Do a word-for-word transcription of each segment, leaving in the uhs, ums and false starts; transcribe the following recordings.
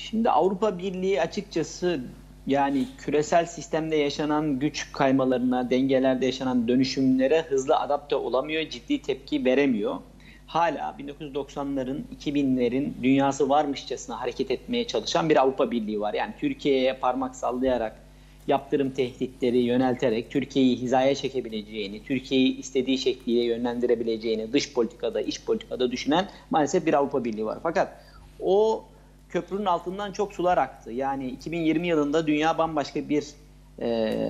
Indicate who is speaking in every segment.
Speaker 1: Şimdi Avrupa Birliği açıkçası yani küresel sistemde yaşanan güç kaymalarına, dengelerde yaşanan dönüşümlere hızlı adapte olamıyor, ciddi tepki veremiyor. Hala bin dokuz yüz doksanların, iki binlerin dünyası varmışçasına hareket etmeye çalışan bir Avrupa Birliği var. Yani Türkiye'ye parmak sallayarak, yaptırım tehditleri yönelterek Türkiye'yi hizaya çekebileceğini, Türkiye'yi istediği şekliyle yönlendirebileceğini dış politikada, iç politikada düşünen maalesef bir Avrupa Birliği var. Fakat o köprünün altından çok sular aktı. Yani iki bin yirmi yılında dünya bambaşka bir e,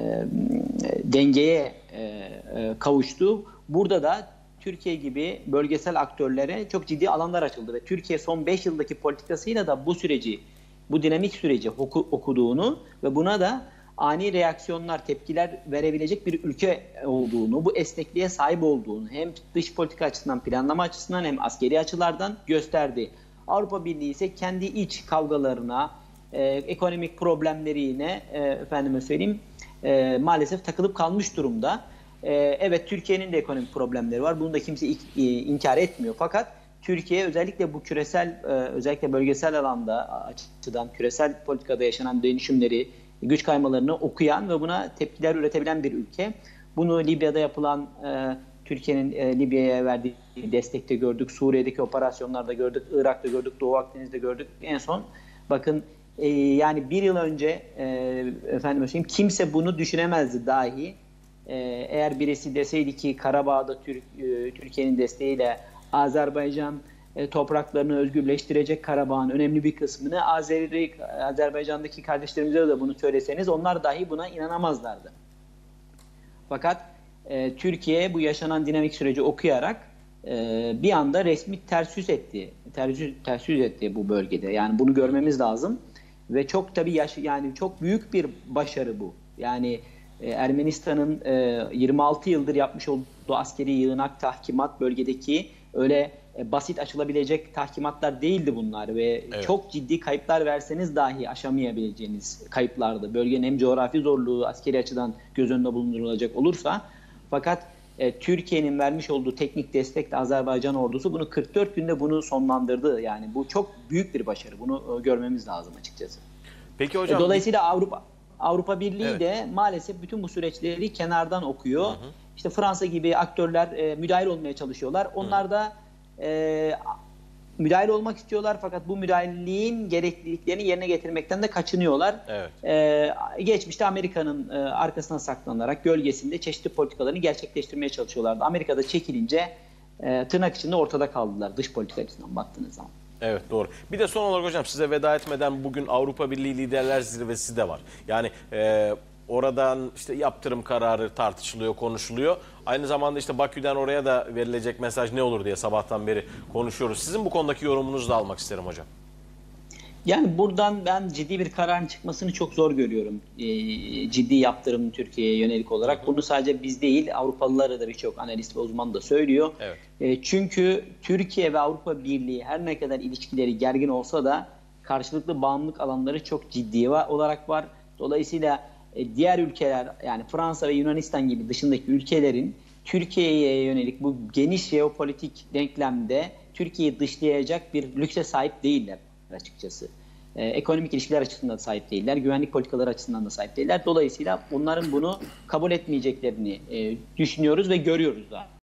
Speaker 1: dengeye e, e, kavuştu. Burada da Türkiye gibi bölgesel aktörlere çok ciddi alanlar açıldı ve Türkiye son beş yıldaki politikasıyla da bu süreci, bu dinamik süreci oku, okuduğunu ve buna da ani reaksiyonlar, tepkiler verebilecek bir ülke olduğunu, bu esnekliğe sahip olduğunu hem dış politika açısından, planlama açısından hem askeri açılardan gösterdi. Avrupa Birliği ise kendi iç kavgalarına, e, ekonomik problemlerine e, efendime söyleyeyim e, maalesef takılıp kalmış durumda. E, evet, Türkiye'nin de ekonomik problemleri var. Bunu da kimse ik, e, inkar etmiyor. Fakat Türkiye özellikle bu küresel, e, özellikle bölgesel alanda açıdan küresel politikada yaşanan dönüşümleri, güç kaymalarını okuyan ve buna tepkiler üretebilen bir ülke. Bunu Libya'da yapılan e, Türkiye'nin e, Libya'ya verdiği destekte gördük, Suriye'deki operasyonlarda gördük, Irak'ta gördük, Doğu Akdeniz'de gördük. En son bakın e, yani bir yıl önce e, efendim söyleyeyim kimse bunu düşünemezdi dahi. E, eğer birisi deseydi ki Karabağ'da Türk, e, Türkiye'nin desteğiyle Azerbaycan e, topraklarını özgürleştirecek, Karabağ'ın önemli bir kısmını Azeri, Azerbaycan'daki kardeşlerimize de bunu söyleseniz onlar dahi buna inanamazlardı. Fakat e, Türkiye bu yaşanan dinamik süreci okuyarak e, bir anda resmi ters yüz etti. Ters yüz, ters yüz etti bu bölgede. Yani bunu görmemiz lazım. Ve çok tabii yaş yani çok büyük bir başarı bu. Yani e, Ermenistan'ın e, yirmi altı yıldır yapmış olduğu askeri yığınak, tahkimat bölgedeki öyle e, basit aşılabilecek tahkimatlar değildi bunlar ve evet, çok ciddi kayıplar verseniz dahi aşamayabileceğiniz kayıplardı. Bölgenin hem coğrafi zorluğu askeri açıdan göz önünde bulundurulacak olursa, fakat e, Türkiye'nin vermiş olduğu teknik destekle Azerbaycan ordusu bunu kırk dört günde bunu sonlandırdı. Yani bu çok büyük bir başarı. Bunu e, görmemiz lazım açıkçası.
Speaker 2: Peki hocam.
Speaker 1: E, dolayısıyla Avrupa Avrupa Birliği
Speaker 2: evet,
Speaker 1: de maalesef bütün bu süreçleri kenardan okuyor. Hı hı. İşte Fransa gibi aktörler e, müdahil olmaya çalışıyorlar. Onlar hı. da e, müdahil olmak istiyorlar fakat bu müdahilliğin gerekliliklerini yerine getirmekten de kaçınıyorlar.
Speaker 2: Evet.
Speaker 1: Ee, geçmişte Amerika'nın e, arkasına saklanarak gölgesinde çeşitli politikalarını gerçekleştirmeye çalışıyorlardı. Amerika'da çekilince e, tırnak içinde ortada kaldılar dış politika açısından baktığınız zaman.
Speaker 2: Evet, doğru. Bir de son olarak hocam size veda etmeden bugün Avrupa Birliği Liderler Zirvesi de var. Yani e, oradan işte yaptırım kararı tartışılıyor, konuşuluyor. Aynı zamanda işte Bakü'den oraya da verilecek mesaj ne olur diye sabahtan beri konuşuyoruz. Sizin bu konudaki yorumunuzu da almak isterim hocam.
Speaker 1: Yani buradan ben ciddi bir kararın çıkmasını çok zor görüyorum. E, ciddi yaptırım Türkiye'ye yönelik olarak. Hı hı. Bunu sadece biz değil, Avrupalılara da birçok analist ve uzman da söylüyor. Evet. E, çünkü Türkiye ve Avrupa Birliği her ne kadar ilişkileri gergin olsa da karşılıklı bağımlılık alanları çok ciddi olarak var. Dolayısıyla e, diğer ülkeler, yani Fransa ve Yunanistan gibi dışındaki ülkelerin Türkiye'ye yönelik bu geniş jeopolitik denklemde Türkiye'yi dışlayacak bir lükse sahip değiller açıkçası. Ee, ekonomik ilişkiler açısından da sahip değiller, güvenlik politikaları açısından da sahip değiller. Dolayısıyla onların bunu kabul etmeyeceklerini e, düşünüyoruz ve görüyoruz da.